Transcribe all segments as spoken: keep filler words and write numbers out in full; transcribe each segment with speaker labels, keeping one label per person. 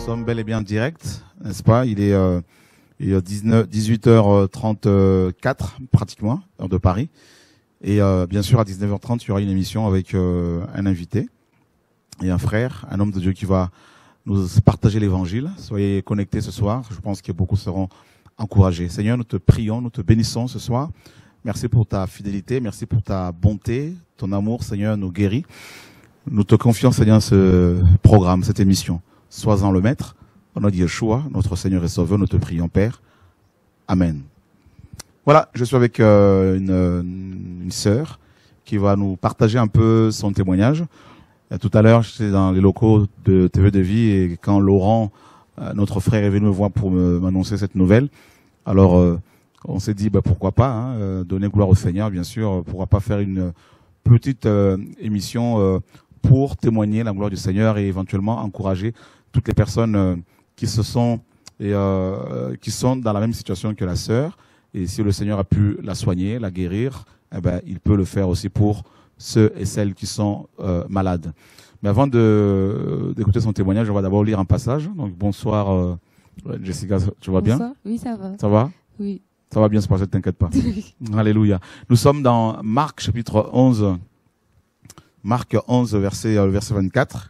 Speaker 1: sommes bel et bien en direct, n'est-ce pas? Il est, euh, il est dix-neuf, dix-huit heures trente-quatre pratiquement, heure de Paris. Et euh, bien sûr, à dix-neuf heures trente, il y aura une émission avec euh, un invité et un frère, un homme de Dieu qui va nous partager l'évangile. Soyez connectés ce soir. Je pense que beaucoup seront encouragés. Seigneur, nous te prions, nous te bénissons ce soir. Merci pour ta fidélité, merci pour ta bonté, ton amour, Seigneur, nous guérit. Nous te confions, Seigneur, ce programme, cette émission. Sois-en le maître. Au nom de Yeshua, notre Seigneur et Sauveur, nous te prions, Père. Amen. Voilà, je suis avec euh, une, une sœur qui va nous partager un peu son témoignage. Euh, tout à l'heure, j'étais dans les locaux de T V de Vie et quand Laurent, euh, notre frère, est venu me voir pour m'annoncer cette nouvelle, alors euh, on s'est dit bah, pourquoi pas, hein, euh, donner gloire au Seigneur, bien sûr, pourquoi pas faire une petite euh, émission euh, pour témoigner la gloire du Seigneur et éventuellement encourager toutes les personnes euh, qui se sont et euh, qui sont dans la même situation que la sœur. Et si le Seigneur a pu la soigner, la guérir, eh ben il peut le faire aussi pour ceux et celles qui sont euh, malades. Mais avant de d'écouter son témoignage, on va d'abord lire un passage. Donc bonsoir euh, Jessica, tu vas bien?
Speaker 2: Bonsoir. Oui, ça va.
Speaker 1: Ça va?
Speaker 2: Oui.
Speaker 1: Ça va bien se passer, t'inquiète pas. Alléluia. Nous sommes dans Marc chapitre onze. Marc onze, verset, euh, verset vingt-quatre.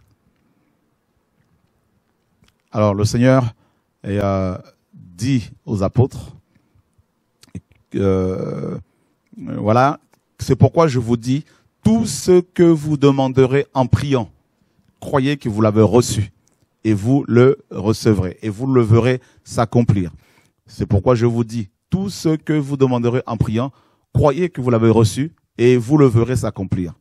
Speaker 1: Alors, le Seigneur euh, dit aux apôtres, euh, voilà, c'est pourquoi je vous dis, tout ce que vous demanderez en priant, croyez que vous l'avez reçu, et vous le recevrez, et vous le verrez s'accomplir. C'est pourquoi je vous dis, tout ce que vous demanderez en priant, croyez que vous l'avez reçu, et vous le verrez s'accomplir.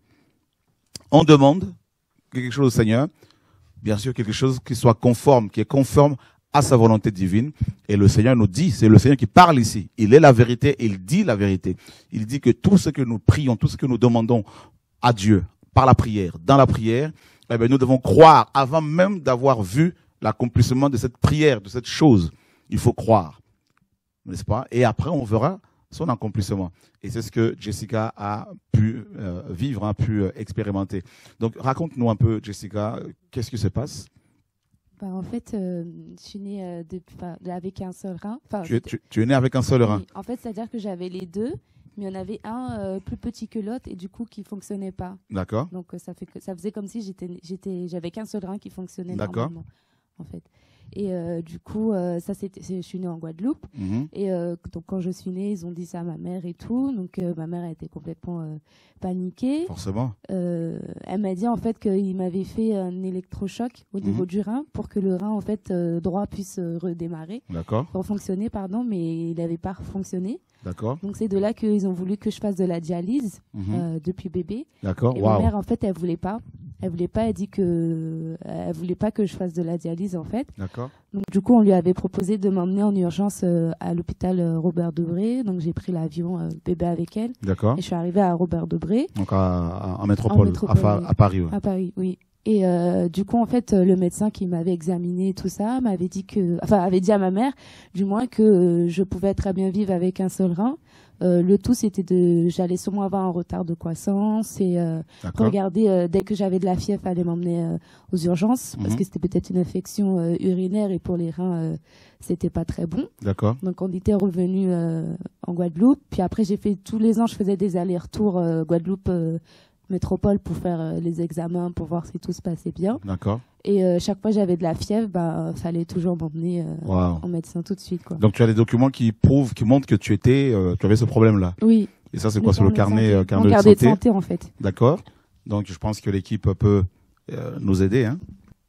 Speaker 1: On demande quelque chose au Seigneur, bien sûr quelque chose qui soit conforme, qui est conforme à sa volonté divine. Et le Seigneur nous dit, c'est le Seigneur qui parle ici. Il est la vérité, il dit la vérité. Il dit que tout ce que nous prions, tout ce que nous demandons à Dieu, par la prière, dans la prière, eh bien, nous devons croire avant même d'avoir vu l'accomplissement de cette prière, de cette chose. Il faut croire, n'est-ce pas? Et après, on verra son accomplissement. Et c'est ce que Jessica a pu euh, vivre, a pu euh, expérimenter. Donc, raconte-nous un peu, Jessica, qu'est-ce qui se passe?
Speaker 2: Bah, en fait, euh, je suis née euh, de, avec un seul rein. Enfin,
Speaker 1: tu, es, tu, tu es née avec un seul rein?
Speaker 2: Oui. En fait, c'est-à-dire que j'avais les deux, mais il y en avait un euh, plus petit que l'autre et du coup qui fonctionnait pas.
Speaker 1: D'accord.
Speaker 2: Donc, euh, ça, fait que, ça faisait comme si j'étais, j'étais, j'avais qu'un seul rein qui fonctionnait normalement, en fait. Et euh, du coup, euh, ça c'était, je suis née en Guadeloupe. Mm-hmm. Et euh, donc quand je suis née, ils ont dit ça à ma mère et tout. Donc euh, ma mère a été complètement euh, paniquée.
Speaker 1: Forcément.
Speaker 2: Euh, elle m'a dit en fait qu'il m'avait fait un électrochoc au mm-hmm. niveau du rein pour que le rein en fait euh, droit puisse euh, redémarrer.
Speaker 1: D'accord.
Speaker 2: Pour fonctionner, pardon, mais il n'avait pas fonctionné.
Speaker 1: D'accord.
Speaker 2: Donc c'est de là qu'ils ont voulu que je fasse de la dialyse mm-hmm. euh, depuis bébé.
Speaker 1: D'accord.
Speaker 2: Et
Speaker 1: wow.
Speaker 2: ma mère en fait elle voulait pas. Elle voulait pas, elle dit que elle voulait pas que je fasse de la dialyse en fait.
Speaker 1: D'accord.
Speaker 2: Donc du coup, on lui avait proposé de m'emmener en urgence euh, à l'hôpital euh, Robert Debré. Donc j'ai pris l'avion euh, bébé avec elle.
Speaker 1: D'accord.
Speaker 2: Et je suis arrivée à Robert Debré.
Speaker 1: Donc à, à, en métropole, en métropole à,
Speaker 2: oui.
Speaker 1: à Paris. Ouais.
Speaker 2: À Paris, oui. Et euh, du coup, en fait, le médecin qui m'avait examiné et tout ça m'avait dit que, enfin, avait dit à ma mère, du moins que euh, je pouvais très bien vivre avec un seul rein. Euh, le tout, c'était de, j'allais sûrement avoir un retard de croissance et euh, regarder euh, dès que j'avais de la fièvre, fallait m'emmener euh, aux urgences mm-hmm. parce que c'était peut-être une infection euh, urinaire et pour les reins, euh, c'était pas très bon.
Speaker 1: D'accord.
Speaker 2: Donc on était revenu euh, en Guadeloupe. Puis après, j'ai fait tous les ans, je faisais des allers-retours euh, Guadeloupe. Euh, métropole pour faire euh, les examens pour voir si tout se passait bien.
Speaker 1: D'accord.
Speaker 2: Et euh, chaque fois j'avais de la fièvre, bah fallait toujours m'emmener euh, wow. en médecin tout de suite quoi.
Speaker 1: Donc tu as des documents qui prouvent, qui montrent que tu étais, euh, tu avais ce problème-là.
Speaker 2: Oui.
Speaker 1: Et ça c'est quoi sur le carnet, euh, carnet,
Speaker 2: Mon
Speaker 1: de,
Speaker 2: carnet
Speaker 1: santé.
Speaker 2: de santé en fait.
Speaker 1: D'accord. Donc je pense que l'équipe peut euh, nous aider. Hein.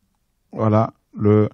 Speaker 1: Voilà le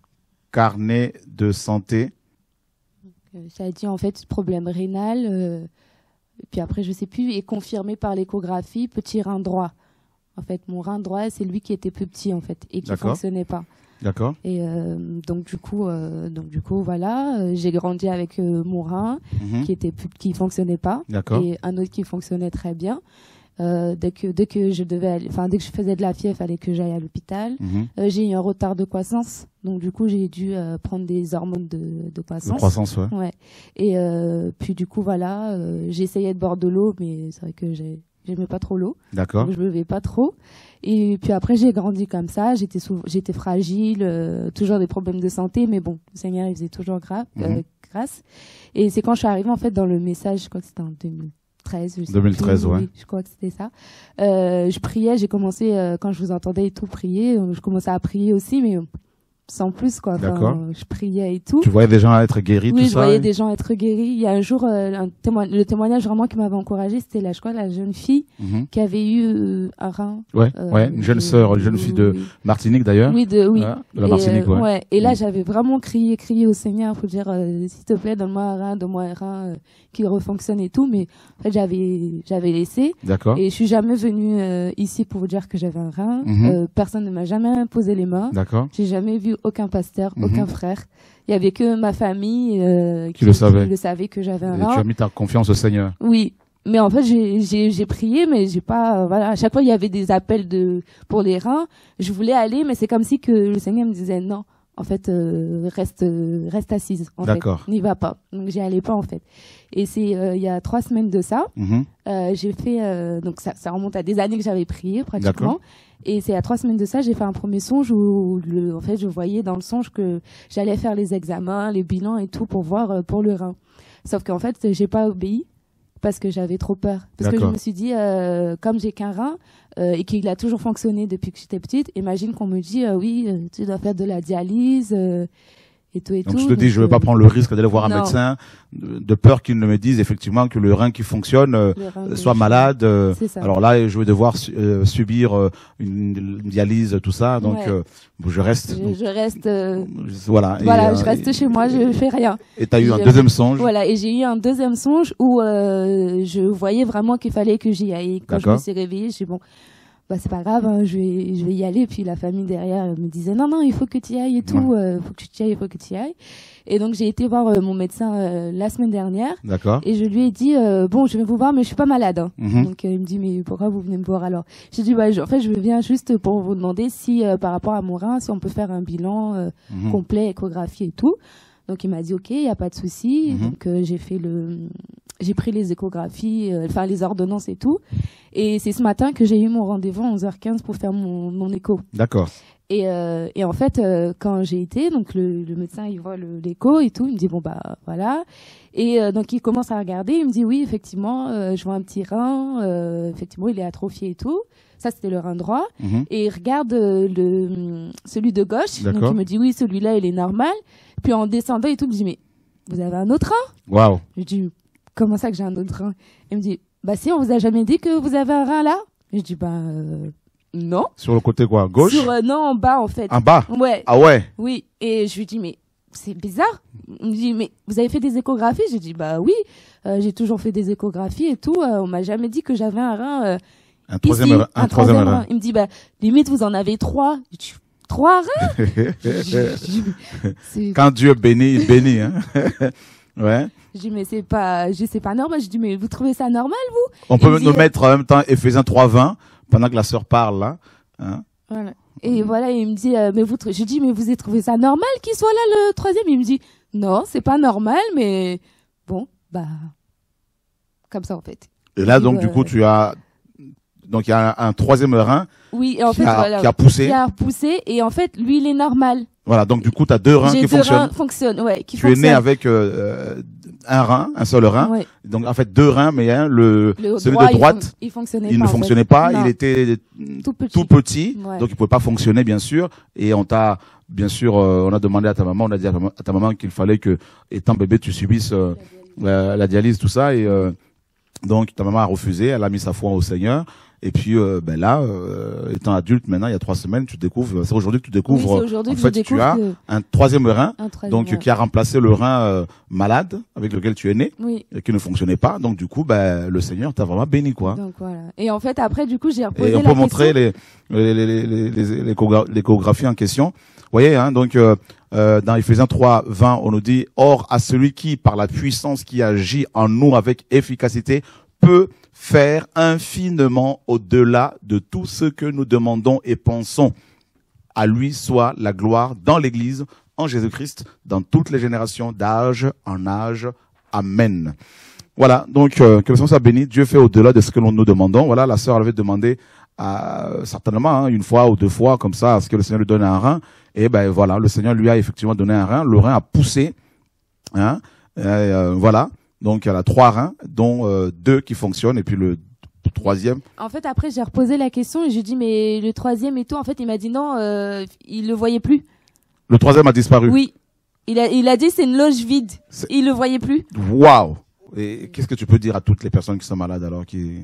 Speaker 1: carnet de santé.
Speaker 2: Donc, euh, ça a dit en fait problème rénal. Euh, Et puis après, je sais plus, est confirmé par l'échographie, petit rein droit. En fait, mon rein droit, c'est lui qui était plus petit, en fait, et qui
Speaker 1: D'accord.
Speaker 2: fonctionnait pas.
Speaker 1: D'accord.
Speaker 2: Et euh, donc du coup, euh, donc du coup, voilà, euh, j'ai grandi avec euh, mon rein mm-hmm. qui était plus, qui fonctionnait pas,
Speaker 1: D'accord.
Speaker 2: et un autre qui fonctionnait très bien. Euh, dès que dès que je devais, enfin dès que je faisais de la fièvre, il fallait que j'aille à l'hôpital. Mm-hmm. Euh, j'ai eu un retard de croissance, donc du coup j'ai dû euh, prendre des hormones de, de croissance.
Speaker 1: De croissance, ouais.
Speaker 2: Ouais. Et euh, puis du coup voilà, euh, j'ai essayé de boire de l'eau, mais c'est vrai que j'ai j'aimais pas trop l'eau.
Speaker 1: D'accord.
Speaker 2: Donc je buvais pas trop. Et puis après, j'ai grandi comme ça. J'étais sou... j'étais fragile, euh, toujours des problèmes de santé, mais bon, le Seigneur, il faisait toujours grave, mm-hmm. euh, grâce. Et c'est quand je suis arrivée, en fait, dans le message, je crois que c'était en deux mille treize. Je sais
Speaker 1: deux mille treize,
Speaker 2: plus,
Speaker 1: ouais.
Speaker 2: Oui, je crois que c'était ça. Euh, je priais, j'ai commencé, euh, quand je vous entendais et tout prier, euh, je commençais à prier aussi, mais sans plus, quoi. Enfin,
Speaker 1: D'accord.
Speaker 2: je priais et tout.
Speaker 1: Tu voyais des gens être guéris,
Speaker 2: oui,
Speaker 1: tout
Speaker 2: je
Speaker 1: ça?
Speaker 2: voyais
Speaker 1: et...
Speaker 2: des gens être guéris. Il y a un jour, euh, un témoin... le témoignage vraiment qui m'avait encouragée, c'était là, je crois, la jeune fille
Speaker 1: mm-hmm.
Speaker 2: qui avait eu euh, un rein.
Speaker 1: Ouais,
Speaker 2: euh,
Speaker 1: ouais, une jeune
Speaker 2: de...
Speaker 1: sœur, une jeune fille de
Speaker 2: oui.
Speaker 1: Martinique d'ailleurs.
Speaker 2: Oui, de, oui.
Speaker 1: Ouais, de la Martinique,
Speaker 2: et, euh,
Speaker 1: ouais.
Speaker 2: ouais. Et là,
Speaker 1: mm.
Speaker 2: j'avais vraiment crié, crié au Seigneur pour dire, euh, s'il te plaît, donne-moi un rein, donne-moi un rein euh, qui refonctionne et tout. Mais en fait, j'avais, j'avais laissé.
Speaker 1: D'accord.
Speaker 2: Et je suis jamais venue euh, ici pour vous dire que j'avais un rein.
Speaker 1: Mm-hmm.
Speaker 2: Euh, personne ne m'a jamais posé les mains.
Speaker 1: D'accord.
Speaker 2: J'ai jamais vu aucun pasteur,
Speaker 1: Mm-hmm.
Speaker 2: aucun frère. Il y avait que ma famille euh,
Speaker 1: qui,
Speaker 2: qui,
Speaker 1: le savait.
Speaker 2: qui le savait que j'avais un
Speaker 1: Et
Speaker 2: rein.
Speaker 1: tu as mis ta confiance au Seigneur.
Speaker 2: Oui. Mais en fait, j'ai, j'ai, j'ai prié, mais j'ai pas, euh, voilà. À chaque fois, il y avait des appels de, pour les reins. Je voulais aller, mais c'est comme si que le Seigneur me disait non. En fait, euh, reste, euh, reste assise. En
Speaker 1: D'accord.
Speaker 2: fait, n'y va pas. Donc, j'y allais pas, en fait. Et c'est, euh, il y a trois semaines de ça.
Speaker 1: Mm-hmm.
Speaker 2: Euh, j'ai fait, euh, donc ça, ça remonte à des années que j'avais prié, pratiquement.
Speaker 1: D'accord.
Speaker 2: Et c'est à trois semaines de ça, j'ai fait un premier songe où, le, en fait, je voyais dans le songe que j'allais faire les examens, les bilans et tout pour voir euh, pour le rein. Sauf qu'en fait, j'ai pas obéi parce que j'avais trop peur. Parce D'accord. que je me suis dit, euh, comme j'ai qu'un rein euh, et qu'il a toujours fonctionné depuis que j'étais petite, imagine qu'on me dit, euh, oui, euh, tu dois faire de la dialyse. Euh, Et tout et
Speaker 1: donc
Speaker 2: tout,
Speaker 1: je te dis,
Speaker 2: donc
Speaker 1: je ne vais
Speaker 2: euh...
Speaker 1: pas prendre le risque d'aller voir un
Speaker 2: non.
Speaker 1: médecin de, de peur qu'il ne me dise effectivement que le rein qui fonctionne euh,
Speaker 2: rein
Speaker 1: soit malade. Euh,
Speaker 2: ça.
Speaker 1: Alors là, je vais devoir su, euh, subir euh, une, une dialyse, tout ça. Donc
Speaker 2: ouais.
Speaker 1: euh, je reste.
Speaker 2: Je,
Speaker 1: donc,
Speaker 2: je reste. Euh...
Speaker 1: Voilà.
Speaker 2: Voilà,
Speaker 1: et,
Speaker 2: je reste
Speaker 1: et,
Speaker 2: chez moi, je fais rien.
Speaker 1: Et tu as eu un deuxième songe.
Speaker 2: Voilà, et j'ai eu un deuxième songe où euh, je voyais vraiment qu'il fallait que j'y aille. Quand je me suis réveillée, j'ai dit bon. Bah c'est pas grave, hein, je vais je vais y aller. Puis la famille derrière me disait non non il faut que tu y ailles et tout, ouais. euh, faut que tu y ailles, il faut que tu y ailles. Et donc j'ai été voir euh, mon médecin euh, la semaine dernière.
Speaker 1: D'accord.
Speaker 2: Et je lui ai dit euh, bon je vais vous voir mais je suis pas malade. Hein.
Speaker 1: Mm-hmm.
Speaker 2: Donc euh, il me dit mais pourquoi vous venez me voir alors? J'ai dit bah je, en fait je viens juste pour vous demander si euh, par rapport à mon rein si on peut faire un bilan euh, mm-hmm. complet, échographie et tout. Donc il m'a dit ok, il y a pas de souci. Mm-hmm. Donc euh, j'ai fait le j'ai pris les échographies, euh, enfin les ordonnances et tout. Et c'est ce matin que j'ai eu mon rendez-vous à onze heures quinze pour faire mon, mon écho.
Speaker 1: D'accord.
Speaker 2: Et, euh, et en fait, euh, quand j'ai été, donc le, le médecin, il voit le, l'écho et tout, il me dit bon bah voilà. Et euh, donc il commence à regarder, il me dit oui effectivement, euh, je vois un petit rein, euh, effectivement il est atrophié et tout. Ça c'était le rein droit. Mm-hmm. Et il regarde euh, le celui de gauche,
Speaker 1: D'accord.
Speaker 2: donc il me dit oui celui-là il est normal. Puis en descendant et tout, il me dit mais vous avez un autre rein?
Speaker 1: Waouh.
Speaker 2: Je dis comment ça que j'ai un autre rein? Il me dit bah si on vous a jamais dit que vous avez un rein là? Je dis bah euh, non.
Speaker 1: Sur le côté quoi, gauche?
Speaker 2: Sur euh, non en bas en fait.
Speaker 1: En bas?
Speaker 2: Ouais.
Speaker 1: Ah ouais.
Speaker 2: Oui. Et je lui dis mais c'est bizarre. Il me dit mais vous avez fait des échographies? Je dis bah oui. Euh, j'ai toujours fait des échographies et tout. Euh, on m'a jamais dit que j'avais un rein. Euh,
Speaker 1: un troisième,
Speaker 2: ici,
Speaker 1: un, un troisième, troisième rein.
Speaker 2: rein. Il me dit bah limite vous en avez trois. Je dis trois reins? je, je,
Speaker 1: Quand Dieu bénit, il bénit hein. Ouais.
Speaker 2: Je dis mais c'est pas, je sais pas normal. Je dis mais vous trouvez ça normal vous?
Speaker 1: On
Speaker 2: il
Speaker 1: peut
Speaker 2: me
Speaker 1: nous
Speaker 2: dit,
Speaker 1: mettre en même temps Éphésiens trois vingt pendant que la sœur parle là. Hein?
Speaker 2: Voilà. Et voilà, il me dit euh, mais vous, je dis mais vous avez trouvé ça normal qu'il soit là le troisième? Il me dit non, c'est pas normal, mais bon bah comme ça en fait.
Speaker 1: Et là
Speaker 2: et
Speaker 1: donc
Speaker 2: euh,
Speaker 1: du coup tu as donc il y a un, un troisième rein.
Speaker 2: Oui, et en
Speaker 1: qui
Speaker 2: fait
Speaker 1: a,
Speaker 2: voilà,
Speaker 1: qui a poussé.
Speaker 2: Qui a poussé et en fait lui il est normal.
Speaker 1: Voilà, donc du coup tu as deux reins
Speaker 2: J'ai
Speaker 1: qui
Speaker 2: deux
Speaker 1: fonctionnent.
Speaker 2: Reins fonctionnent, ouais, qui
Speaker 1: tu
Speaker 2: fonctionnent.
Speaker 1: es né avec euh, un rein, un seul rein.
Speaker 2: Ouais.
Speaker 1: Donc en fait deux reins, mais hein, le,
Speaker 2: le
Speaker 1: celui
Speaker 2: droit,
Speaker 1: de droite,
Speaker 2: il, fon il,
Speaker 1: il
Speaker 2: pas,
Speaker 1: ne fonctionnait pas.
Speaker 2: Non.
Speaker 1: Il était
Speaker 2: tout petit,
Speaker 1: tout petit
Speaker 2: ouais.
Speaker 1: Donc il pouvait pas fonctionner bien sûr. Et on t'a bien sûr, euh, on a demandé à ta maman, on a dit à ta, à ta maman qu'il fallait que, étant bébé, tu subisses euh, la, la dialyse, tout ça. Et euh, donc ta maman a refusé. Elle a mis sa foi au Seigneur. Et puis euh, ben là, euh, étant adulte maintenant, il y a trois semaines, tu découvres. C'est aujourd'hui que tu découvres.
Speaker 2: Oui,
Speaker 1: en fait, tu as
Speaker 2: que...
Speaker 1: un troisième rein,
Speaker 2: un troisième
Speaker 1: donc
Speaker 2: rein.
Speaker 1: qui a remplacé le rein euh, malade avec lequel tu es né,
Speaker 2: oui.
Speaker 1: et qui ne fonctionnait pas. Donc du coup, ben le Seigneur t'a vraiment béni, quoi.
Speaker 2: Donc voilà. Et en fait, après, du coup, j'ai reposé
Speaker 1: et on
Speaker 2: la
Speaker 1: peut montrer les les les les, les, les l'échographie en question. Vous voyez, hein, donc euh, euh, dans Éphésiens trois vingt, on nous dit or à celui qui, par la puissance qui agit en nous avec efficacité, peut faire infiniment au-delà de tout ce que nous demandons et pensons. À lui soit la gloire dans l'Église, en Jésus-Christ, dans toutes les générations, d'âge en âge. Amen. Voilà, donc euh, que le Seigneur soit béni. Dieu fait au-delà de ce que nous nous demandons. Voilà, la sœur avait demandé à, certainement hein, une fois ou deux fois comme ça à ce que le Seigneur lui donne un rein. Et ben voilà, le Seigneur lui a effectivement donné un rein. Le rein a poussé. Hein, et, euh, voilà, donc il y a trois reins, dont euh, deux qui fonctionnent et puis le troisième.
Speaker 2: En fait, après j'ai reposé la question et j'ai dit mais le troisième et tout. En fait, il m'a dit non, euh, il le voyait plus.
Speaker 1: Le troisième a disparu.
Speaker 2: Oui, il a il a dit c'est une loge vide. Il le voyait plus.
Speaker 1: Waouh. Et qu'est-ce que tu peux dire à toutes les personnes qui sont malades alors qui...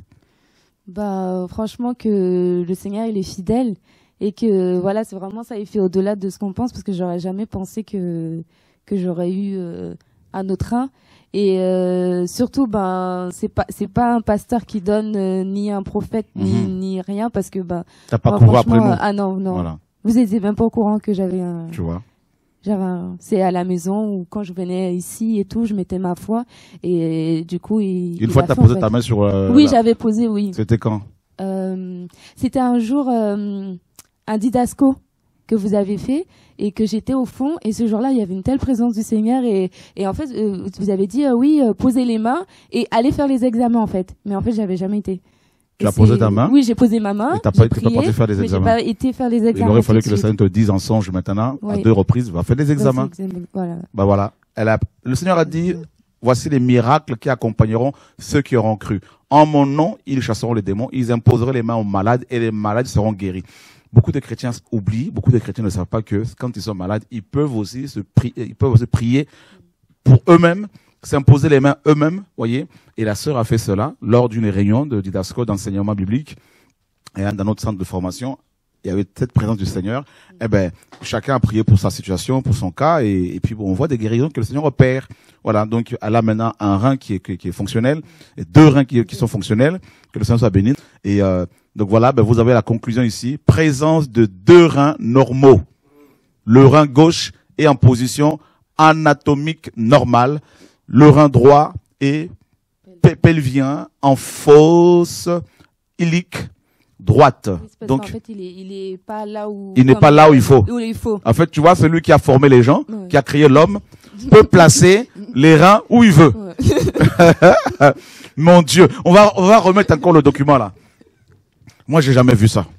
Speaker 2: Bah franchement que le Seigneur il est fidèle et que voilà c'est vraiment ça il fait au-delà de ce qu'on pense parce que j'aurais jamais pensé que que j'aurais eu euh, un autre rein et euh, surtout ben c'est pas c'est pas un pasteur qui donne euh, ni un prophète mm-hmm. ni ni rien parce que ben
Speaker 1: t'as pas couru après nous.
Speaker 2: Ah non non
Speaker 1: voilà.
Speaker 2: Vous étiez même pas au courant que j'avais un
Speaker 1: tu vois.
Speaker 2: J'avais un... c'est à la maison ou quand je venais ici et tout, je mettais ma foi et, et du coup il.
Speaker 1: Une il fois t'as posé en fait. ta main sur. Euh,
Speaker 2: oui, la... j'avais posé, oui.
Speaker 1: C'était quand?
Speaker 2: euh, C'était un jour euh, un didasco que vous avez fait et que j'étais au fond et ce jour-là il y avait une telle présence du Seigneur et et en fait euh, vous avez dit euh, oui euh, posez les mains et allez faire les examens en fait, mais en fait j'avais jamais été.
Speaker 1: Tu as posé ta main?
Speaker 2: Oui, j'ai posé ma main.
Speaker 1: Et t'as pas, pas parti faire les examens.
Speaker 2: J'ai pas été faire les examens.
Speaker 1: Il aurait fallu que le Seigneur te dise en songe maintenant, oui. à deux reprises, va faire les examens.
Speaker 2: Voilà.
Speaker 1: Bah voilà. Elle a, le Seigneur a dit, voici les miracles qui accompagneront ceux qui auront cru. En mon nom, ils chasseront les démons, ils imposeront les mains aux malades et les malades seront guéris. Beaucoup de chrétiens oublient, beaucoup de chrétiens ne savent pas que quand ils sont malades, ils peuvent aussi se prier, ils peuvent aussi prier pour eux-mêmes, s'imposer les mains eux-mêmes, voyez. Et la sœur a fait cela lors d'une réunion de didasco d'enseignement biblique et dans notre centre de formation. Il y avait cette présence du Seigneur. Eh ben, chacun a prié pour sa situation, pour son cas, et, et puis bon, on voit des guérisons que le Seigneur opère. Voilà, donc elle a maintenant un rein qui est, qui, qui est fonctionnel, et deux reins qui, qui sont fonctionnels. Que le Seigneur soit béni. Et euh, donc voilà, ben vous avez la conclusion ici. Présence de deux reins normaux. Le rein gauche est en position anatomique normale. Le rein droit est pelvien en fosse ilique droite.
Speaker 2: Oui,
Speaker 1: donc,
Speaker 2: en fait, il est, il est pas là où.
Speaker 1: Il n'est pas là où il faut.
Speaker 2: Où il faut.
Speaker 1: En fait, tu vois, celui qui a formé les gens,
Speaker 2: ouais.
Speaker 1: qui a créé l'homme, peut placer les reins où il veut. Ouais. Mon Dieu, on va, on va remettre encore le document là. Moi, j'ai jamais vu ça.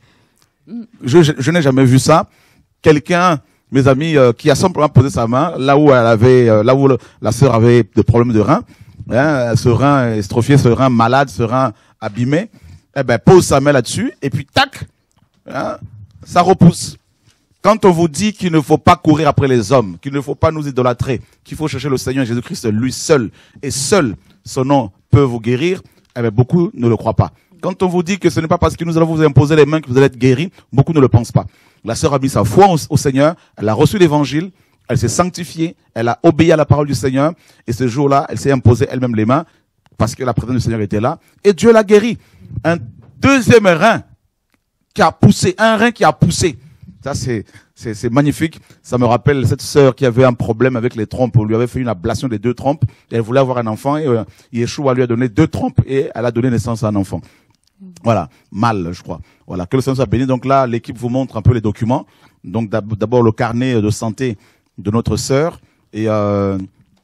Speaker 1: Je, je, je n'ai jamais vu ça. Quelqu'un, mes amis, euh, qui a simplement posé sa main là où elle avait, euh, là où le, la sœur avait des problèmes de rein, hein, ce rein estrophié, ce rein malade, ce rein abîmé, eh ben pose sa main là-dessus et puis tac, hein, ça repousse. Quand on vous dit qu'il ne faut pas courir après les hommes, qu'il ne faut pas nous idolâtrer, qu'il faut chercher le Seigneur Jésus-Christ, lui seul et seul, son nom peut vous guérir, eh ben beaucoup ne le croient pas. Quand on vous dit que ce n'est pas parce que nous allons vous imposer les mains que vous allez être guéris, beaucoup ne le pensent pas. La sœur a mis sa foi au, au Seigneur, elle a reçu l'évangile, elle s'est sanctifiée, elle a obéi à la parole du Seigneur, et ce jour-là, elle s'est imposée elle-même les mains, parce que la présence du Seigneur était là, et Dieu l'a guérie. Un deuxième rein qui a poussé, un rein qui a poussé. Ça, c'est, c'est, c'est magnifique. Ça me rappelle cette sœur qui avait un problème avec les trompes. On lui avait fait une ablation des deux trompes, et elle voulait avoir un enfant, et euh, Yeshua lui a donné deux trompes, et elle a donné naissance à un enfant. Voilà, mal, je crois. Voilà, que le Seigneur soit béni. Donc là, l'équipe vous montre un peu les documents. Donc d'abord le carnet de santé de notre sœur, et euh,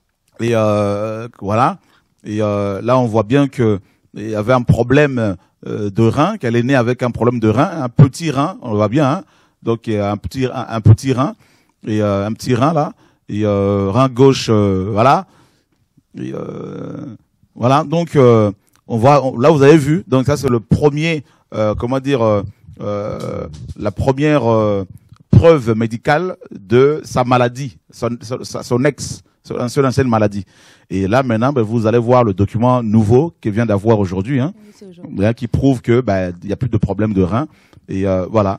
Speaker 1: et euh, voilà. Et euh, là, on voit bien que il y avait un problème euh, de rein, qu'elle est née avec un problème de rein, un petit rein, on le voit bien. Hein. Donc il y a un petit un, un petit rein et euh, un petit rein là, et euh, rein gauche, euh, voilà. Et, euh, voilà. Donc euh, on voit, on, là vous avez vu. Donc ça c'est le premier, euh, comment dire, euh, euh, la première euh, preuve médicale de sa maladie, son, son, son ex, son, son ancienne maladie. Et là maintenant, ben, vous allez voir le document nouveau qu'il vient d'avoir aujourd'hui, hein, oui, qui prouve que ben il y a plus de problème de rein. Et euh, voilà.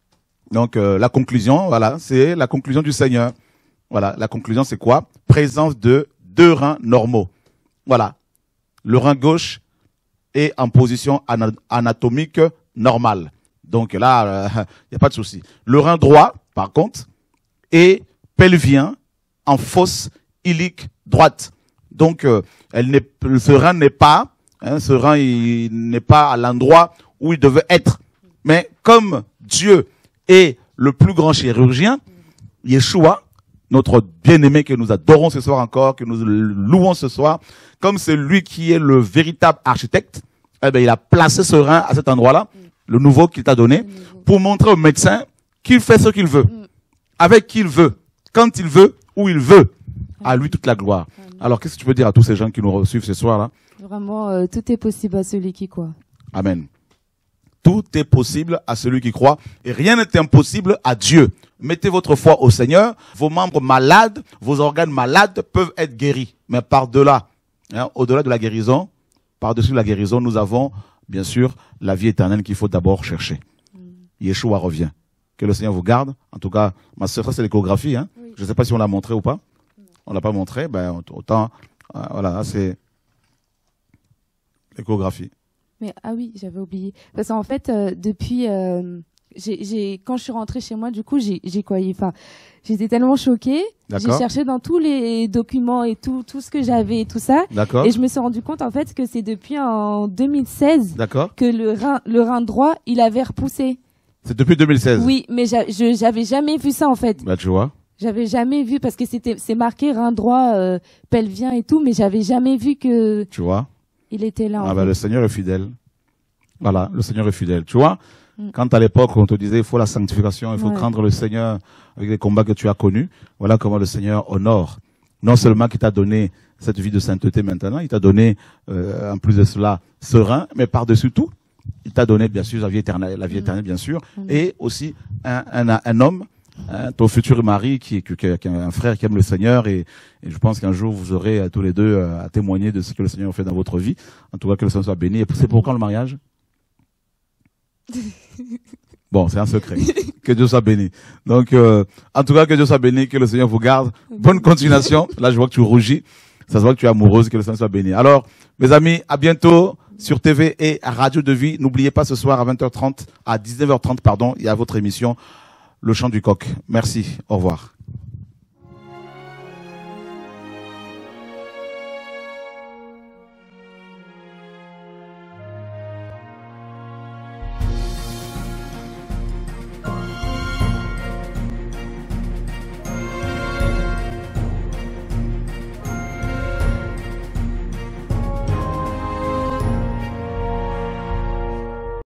Speaker 1: Donc euh, la conclusion, voilà, c'est la conclusion du Seigneur. Voilà, la conclusion c'est quoi? Présence de deux reins normaux. Voilà, le rein gauche est en position ana anatomique normale. Donc là, il euh, n'y a pas de souci. Le rein droit, par contre, est pelvien en fosse ilique droite. Donc, euh, elle n'est, ce rein n'est pas, hein, ce rein il n'est pas à l'endroit où il devait être. Mais comme Dieu est le plus grand chirurgien, Yeshua, notre bien-aimé que nous adorons ce soir encore, que nous louons ce soir, comme c'est lui qui est le véritable architecte, eh ben, il a placé ce rein à cet endroit-là, mm. le nouveau qu'il t'a donné, pour montrer au médecin qu'il fait ce qu'il veut, mm. avec qui il veut, quand il veut, où il veut. À lui toute la gloire. Amen. Alors, qu'est-ce que tu peux dire à tous ces gens qui nous suivent ce soir-là?
Speaker 2: Vraiment, euh, tout est possible à celui qui croit.
Speaker 1: Amen. Tout est possible à celui qui croit et rien n'est impossible à Dieu. Mettez votre foi au Seigneur. Vos membres malades, vos organes malades peuvent être guéris. Mais par-delà, hein, au-delà de la guérison, par-dessus la guérison, nous avons, bien sûr, la vie éternelle qu'il faut d'abord chercher. Mm. Yeshua revient. Que le Seigneur vous garde. En tout cas, ma sœur, ça c'est l'échographie. Hein. Oui. Je ne sais pas si on l'a montré ou pas. On l'a pas montré, ben autant, euh, voilà, c'est l'échographie.
Speaker 2: Mais ah oui, j'avais oublié. Parce qu'en fait, euh, depuis, euh, j'ai, j'ai, quand je suis rentrée chez moi, du coup, j'ai, j'ai quoi, enfin, j'étais tellement choquée. J'ai cherché dans tous les documents et tout, tout ce que j'avais et tout ça.
Speaker 1: D'accord.
Speaker 2: Et je me suis rendu compte en fait que c'est depuis en deux mille seize.
Speaker 1: D'accord.
Speaker 2: Que le rein, le rein droit, il avait repoussé.
Speaker 1: C'est depuis deux mille seize.
Speaker 2: Oui, mais j'a, je, j'avais jamais vu ça en fait.
Speaker 1: Bah tu vois.
Speaker 2: J'avais jamais vu parce que c'était c'est marqué rein droit euh, pelvien et tout, mais j'avais jamais vu que
Speaker 1: tu vois
Speaker 2: il était là.
Speaker 1: Ah bah fait. Le Seigneur est fidèle. Voilà, le Seigneur est fidèle. Tu vois, mm. quand à l'époque on te disait il faut la sanctification, il faut ouais. craindre le Seigneur avec les combats que tu as connus. Voilà comment le Seigneur honore. Non seulement qu'il t'a donné cette vie de sainteté maintenant, il t'a donné euh, en plus de cela ce rein, mais par-dessus tout, il t'a donné bien sûr la vie éternelle, la vie mm. éternelle bien sûr, mm. et aussi un, un, un homme. Hein, ton futur mari qui, qui, qui a un frère qui aime le Seigneur et, et je pense qu'un jour vous aurez à tous les deux à témoigner de ce que le Seigneur a fait dans votre vie. En tout cas que le Seigneur soit béni. Et c'est pour quand le mariage? Bon, c'est un secret. Que Dieu soit béni. Donc, euh, en tout cas que Dieu soit béni, que le Seigneur vous garde. Bonne continuation. Là, je vois que tu rougis. Ça se voit que tu es amoureuse, que le Seigneur soit béni. Alors, mes amis, à bientôt sur T V et à Radio de Vie. N'oubliez pas ce soir à vingt heures trente, à dix-neuf heures trente, pardon, il y a votre émission Le Chant du Coq. Merci. Au revoir.